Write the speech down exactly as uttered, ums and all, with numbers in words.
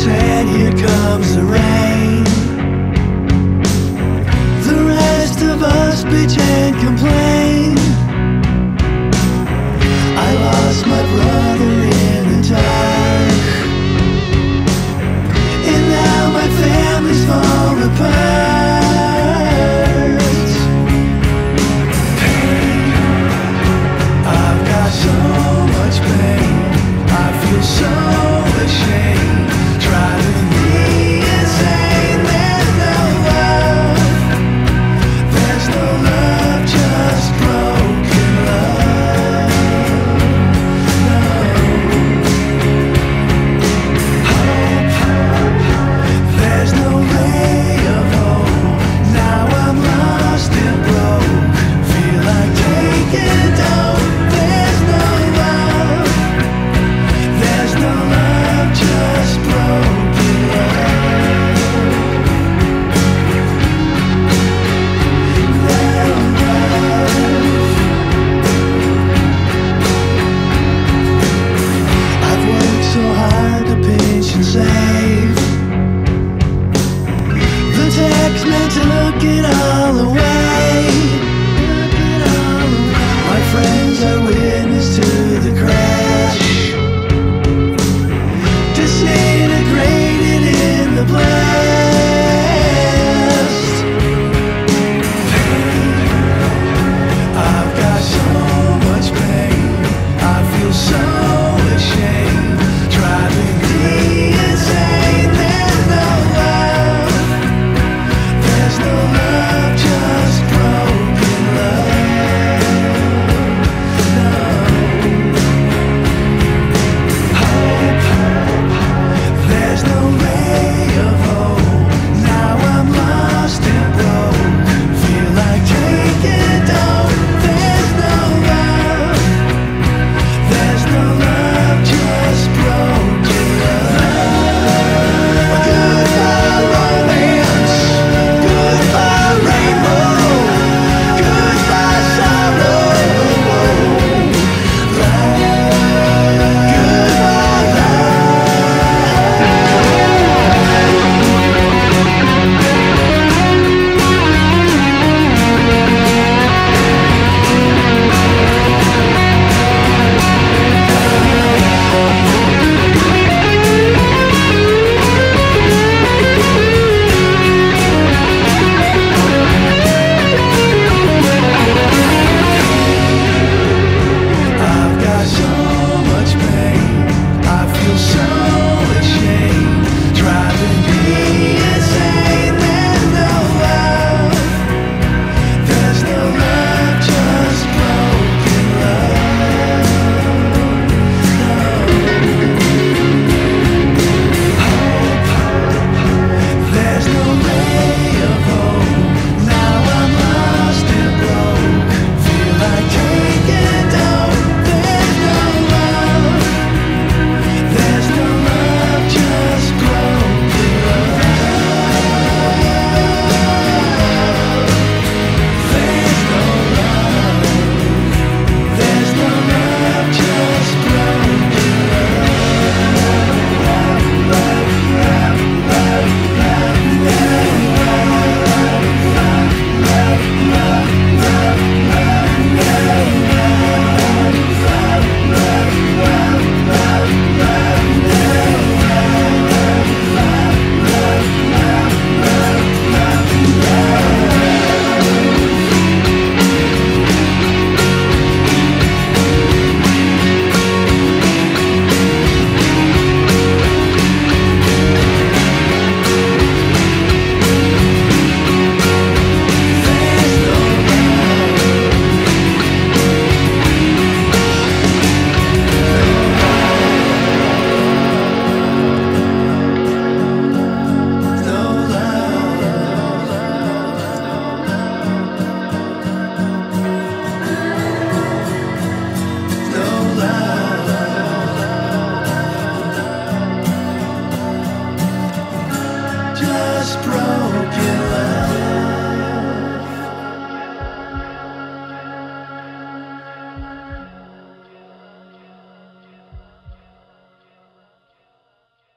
and here comes the rain. The rest of us bitch and complain. I lost my brother in the dark, and now my family's falling apart. Pain, I've got so much pain. I feel so ashamed, driving me insane. There's no love, there's no love, just broken love. No hope, there's no ray of hope. Now I'm lost and broke, feel like taking dope. There's no love, there's no love, just broken love. No love. I've worked so hard to pinch and save. The tax man took it all away. My friends are witness to the crash, disintegrated in the blast. Pain, I've got so much pain. I feel so ashamed, driving me insane. There's no love, there's no love, just broken love. No hope, there's no ray of hope. Now I'm lost and broke, feel like taking dope. There's no love, there's no love, just broken love. Goodbye romance, goodbye rainbow, goodbye sorrow. Love, goodbye I've got so much pain. I feel so ashamed, driving me insane. There's no love, there's no love, just broken love. No hope, there's no ray of hope. Now I'm lost and broke, feel like taking dope. There's no love, there's no love, just broken love. There's no love, there's no love, just broken just broken